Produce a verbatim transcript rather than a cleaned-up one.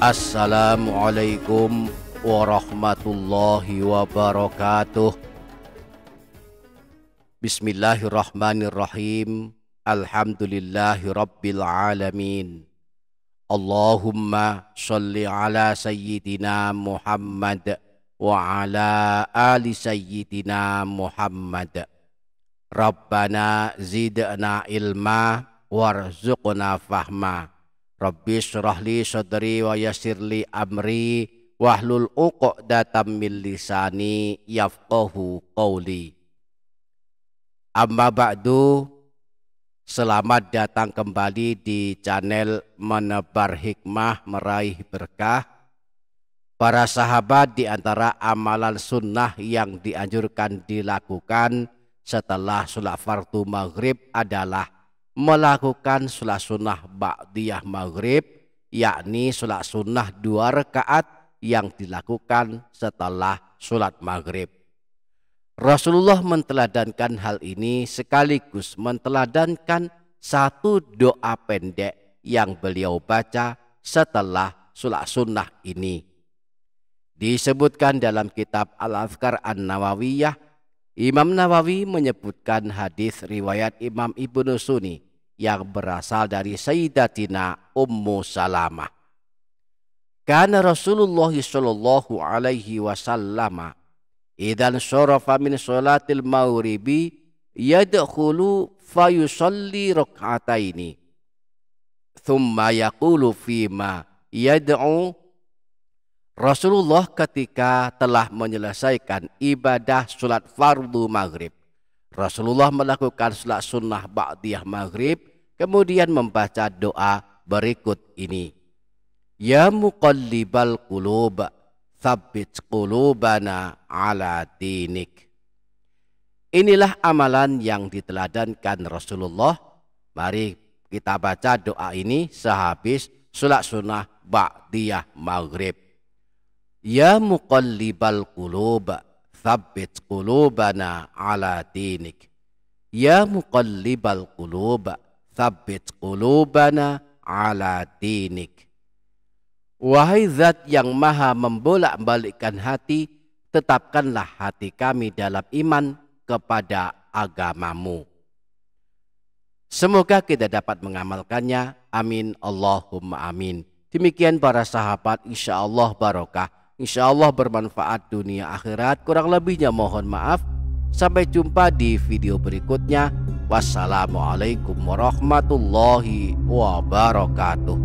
Assalamualaikum warahmatullahi wabarakatuh. Bismillahirrahmanirrahim. Alhamdulillahi rabbil alamin. Allahumma sholli ala sayyidina Muhammad wa ala ali sayyidina Muhammad. Rabbana zidna ilma warzuqna fahma. Rabbi syrah li sadri wa yassir li amri wahlul uqdatam min lisani yafqahu qawli. Amma ba'du, selamat datang kembali di channel Menebar Hikmah Meraih Berkah. Para sahabat, di antara amalan sunnah yang dianjurkan dilakukan setelah sholat fardu maghrib adalah melakukan sholat sunnah ba'diyah maghrib, yakni sholat sunnah dua rakaat yang dilakukan setelah sholat maghrib. Rasulullah menteladankan hal ini sekaligus menteladankan satu doa pendek yang beliau baca setelah sholat sunnah ini. Disebutkan dalam kitab Al-Adhkar An-Nawawiyah, Imam Nawawi menyebutkan hadis riwayat Imam Ibnu Sunni yang berasal dari Sayyidatina Ummu Salamah. Kana Rasulullah sallallahu alaihi wasallam idzan syarafa min sholatil maghribi yadkhulu fayusalli rak'ataini thumma yaqulu fima yad'u. Rasulullah ketika telah menyelesaikan ibadah sholat fardu maghrib, Rasulullah melakukan sholat sunnah ba'diyah maghrib, kemudian membaca doa berikut ini. Ya muqallibal qulub, tsabbit qulubana ala dinik. Inilah amalan yang diteladankan Rasulullah. Mari kita baca doa ini sehabis sholat sunnah ba'diyah maghrib. Ya muqallibal qulub, tsabbit qulubana ala dinik. Ya muqallibal qulub, tsabbit qulubana ala dinik. Wahai zat yang maha membolak-balikkan hati, tetapkanlah hati kami dalam iman kepada agamamu. Semoga kita dapat mengamalkannya. Amin Allahumma amin. Demikian para sahabat, insya Allah barokah. Insya Allah bermanfaat dunia akhirat. Kurang lebihnya mohon maaf. Sampai jumpa di video berikutnya. Wassalamualaikum warahmatullahi wabarakatuh.